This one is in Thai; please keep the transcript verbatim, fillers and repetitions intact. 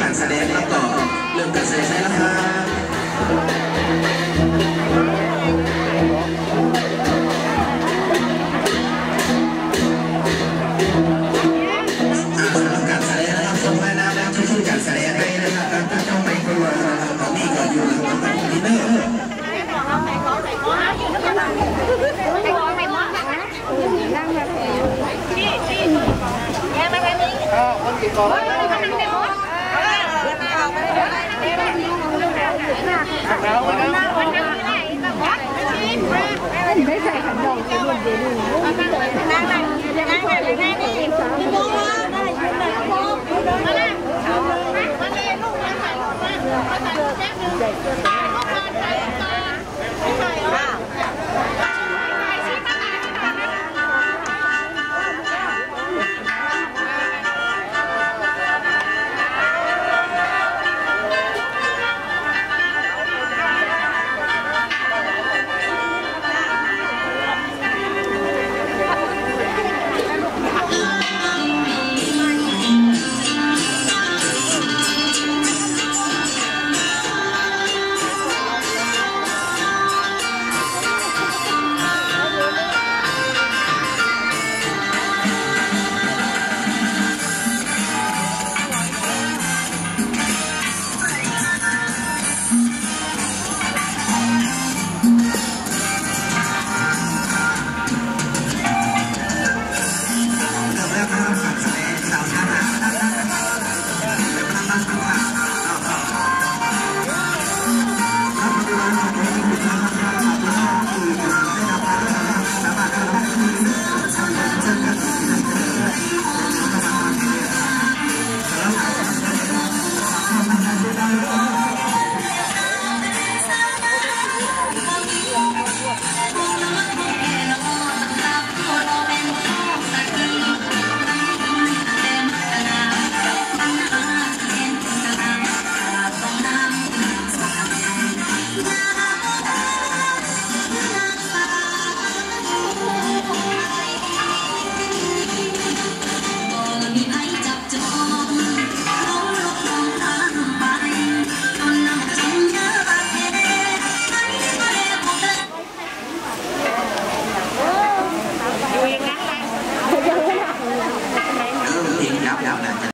การแสดงแล้วก็เริ่มการแสดงได้แล้วครับการแสดงนะครับส่งแม่น้ำแล้วช่วยการแสดงให้นะครับถ้าเจ้าไม่กลัวตอนนี้ก็อยู่หลังบ้านดินเนอร์คนกี่คนไม่ใส่ขันดอกเป็นเดือนนั่งนั่งนั่งนั่งนั่งนั่งนี่พี่โบ้ได้ยืนเลยโบ้มาเลยมาเลยลูกมาถ่ายรูปมามาถ่ายรูปแป๊บนึงตาเขาพาถ่ายตาไม่ถ่ายหรอ